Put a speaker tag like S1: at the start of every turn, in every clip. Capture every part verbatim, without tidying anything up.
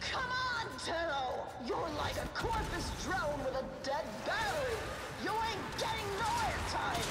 S1: Come on, Tenno! You're like a corpus drone with a dead battery! You ain't getting no airtime!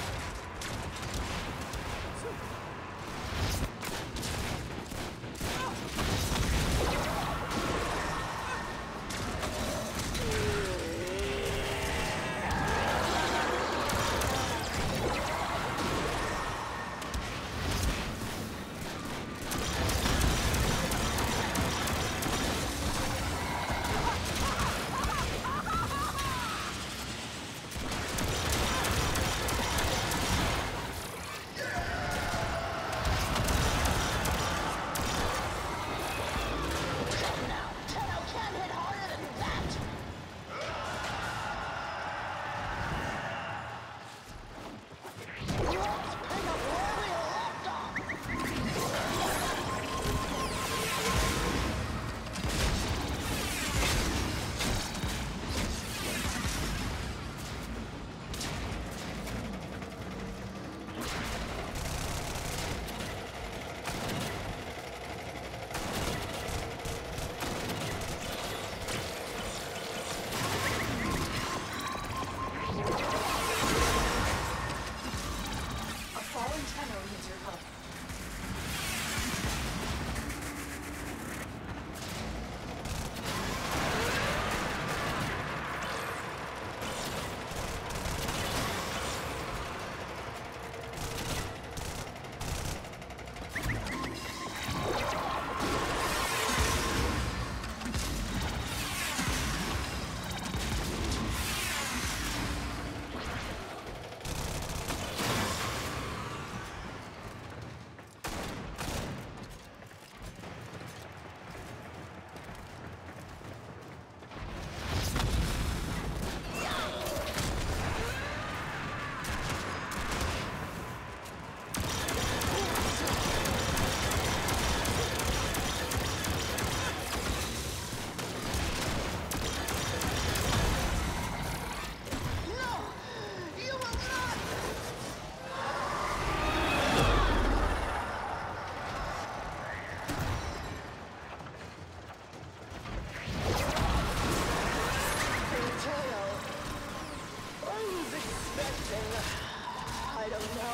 S1: I don't know.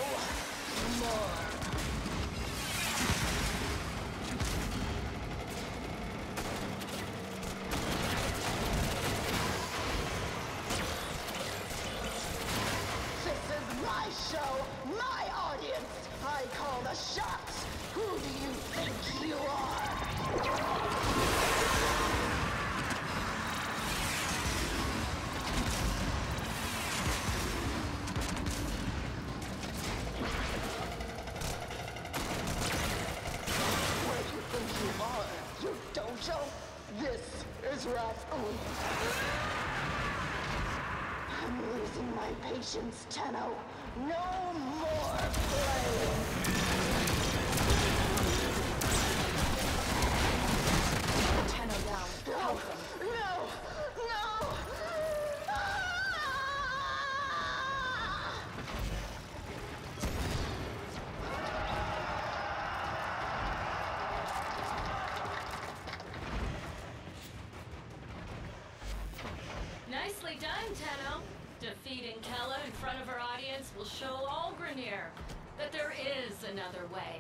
S1: More. This is my show, my audience. I call the shots. Who do you think you are? This is Rathuum. I'm losing my patience, Tenno. No more playing.
S2: Tenno down. Help them.
S1: No! No!
S3: Nicely done, Tenno. Defeating Kela in front of our audience will show all Grineer that there is another way.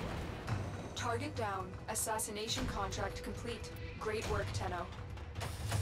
S2: Target down. Assassination contract complete. Great work, Tenno.